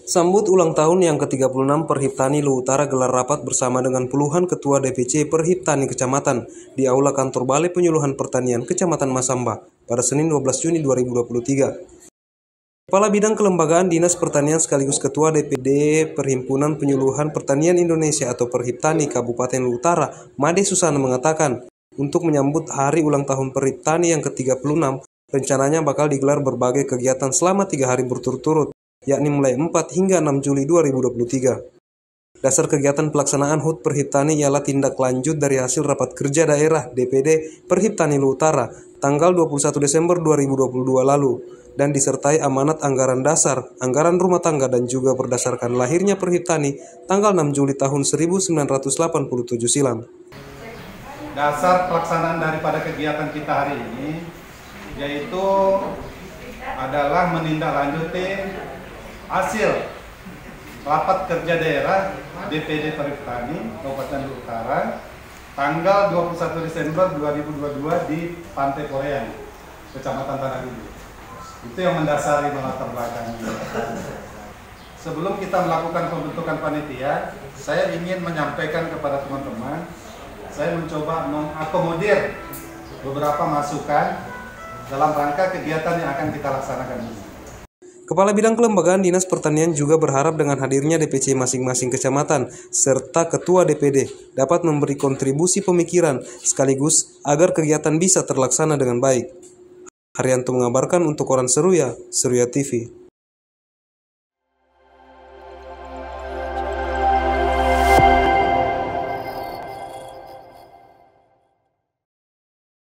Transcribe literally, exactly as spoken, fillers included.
Sambut ulang tahun yang ke tiga puluh enam Perhiptani Luwu Utara gelar rapat bersama dengan puluhan ketua D P C Perhiptani Kecamatan di Aula Kantor Balai Penyuluhan Pertanian Kecamatan Masamba pada Senin dua belas Juni dua ribu dua puluh tiga. Kepala Bidang Kelembagaan Dinas Pertanian sekaligus Ketua D P D Perhimpunan Penyuluhan Pertanian Indonesia atau Perhiptani Kabupaten Luwu Utara, Made Susana mengatakan, untuk menyambut hari ulang tahun Perhiptani yang ke tiga puluh enam, rencananya bakal digelar berbagai kegiatan selama tiga hari berturut-turut, yakni mulai empat hingga enam Juli dua ribu dua puluh tiga. Dasar kegiatan pelaksanaan H U T Perhiptani ialah tindak lanjut dari hasil rapat kerja daerah D P D Perhiptani Luwu Utara tanggal dua puluh satu Desember dua ribu dua puluh dua lalu dan disertai amanat anggaran dasar, anggaran rumah tangga dan juga berdasarkan lahirnya Perhiptani tanggal enam Juli tahun seribu sembilan ratus delapan puluh tujuh silam. Dasar pelaksanaan daripada kegiatan kita hari ini yaitu adalah menindaklanjuti hasil rapat kerja daerah D P D Perhiptani Kabupaten Luwu Utara tanggal dua puluh satu Desember dua ribu dua puluh dua di Pantai Poreang, Kecamatan Tanah Gulu. Itu yang mendasari melatar belakang. Sebelum kita melakukan pembentukan panitia, saya ingin menyampaikan kepada teman-teman, saya mencoba mengakomodir beberapa masukan dalam rangka kegiatan yang akan kita laksanakan ini. Kepala Bidang Kelembagaan Dinas Pertanian juga berharap dengan hadirnya D P C masing-masing kecamatan serta Ketua D P D dapat memberi kontribusi pemikiran sekaligus agar kegiatan bisa terlaksana dengan baik. Haryanto mengabarkan untuk Koran Seruya, Seruya T V.